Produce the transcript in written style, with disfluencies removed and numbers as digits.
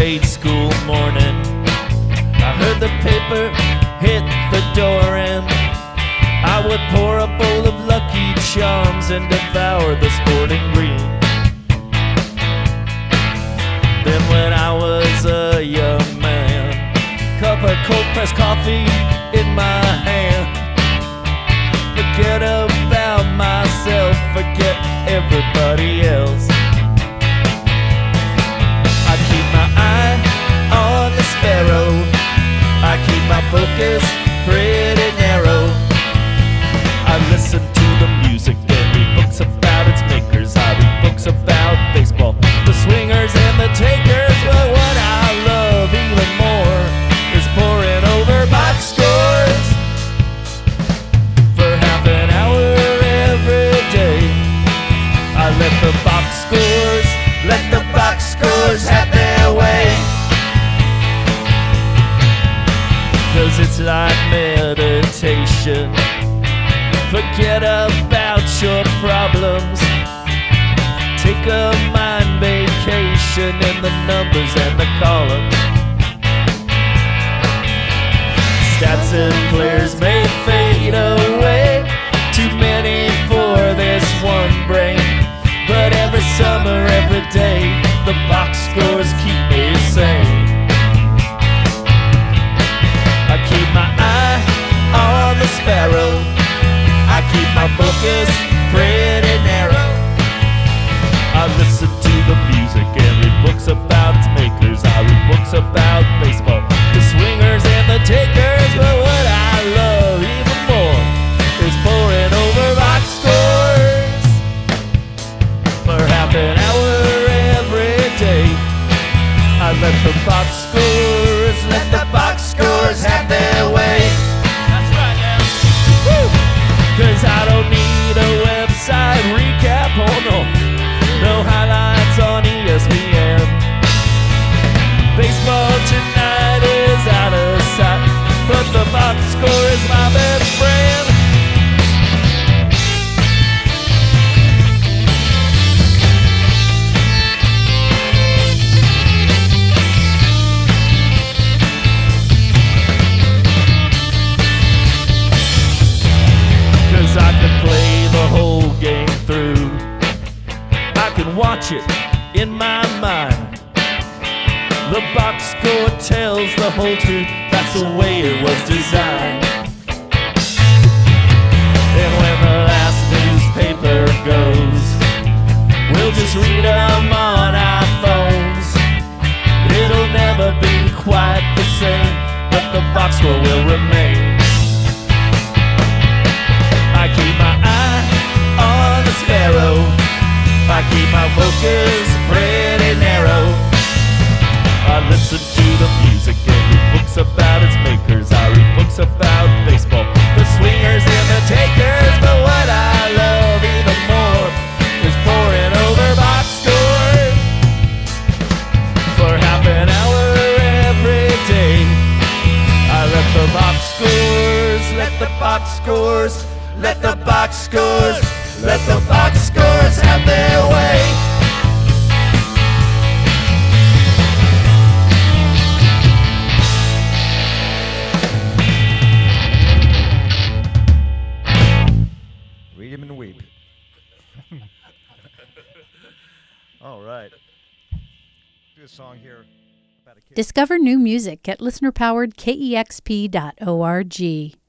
grade school morning, I heard the paper hit the door and I would pour a bowl of Lucky Charms and devour the sporting green. Then when I was a young man, cup of cold pressed coffee in my hand, forget about myself, forget everybody else. I keep my eye on the sparrow, I keep my focus pretty narrow. I listen to the music and read books about its makers. I read books about baseball, the swingers and the takers. But what I love even more is poring over box scores for half an hour every day. I let the box scores have their way. 'Cause it's like meditation. Forget about your problems, take a mind vacation in the numbers and the columns. Stats and players may fade away, too many for this one brain. But every summer, every day, the box scores keep me sane. I keep my eye on the sparrow, I keep my focus pretty narrow. I listen to the music and read books about its makers. I read books about baseball, the swingers and the takers. But what I love even more is poring over box scores for half an hour every day. I let the box scores have their way. That's right now. Woo! 'Cause I don't need a website recap, oh no, no highlights on ESPN. Baseball tonight is out of sight, but the box score is my best friend. 'Cause I can play the whole game through, I can watch it in my mind. The box score tells the whole truth, that's the way it was designed. And when the last newspaper goes, we'll just read them on our phones. It'll never be quite the same, but the box score will remain. I keep my eye on the sparrow, I keep my focus pretty narrow. I listen to the music and read books about its makers. I read books about baseball, the swingers and the takers. But what I love even more is poring over box scores for half an hour every day. I let the box scores, let the box scores, let the box scores, let the box scores have their way. Read him and weep. All right. Do a song here about a kid. Discover new music at listener-powered KEXP.org.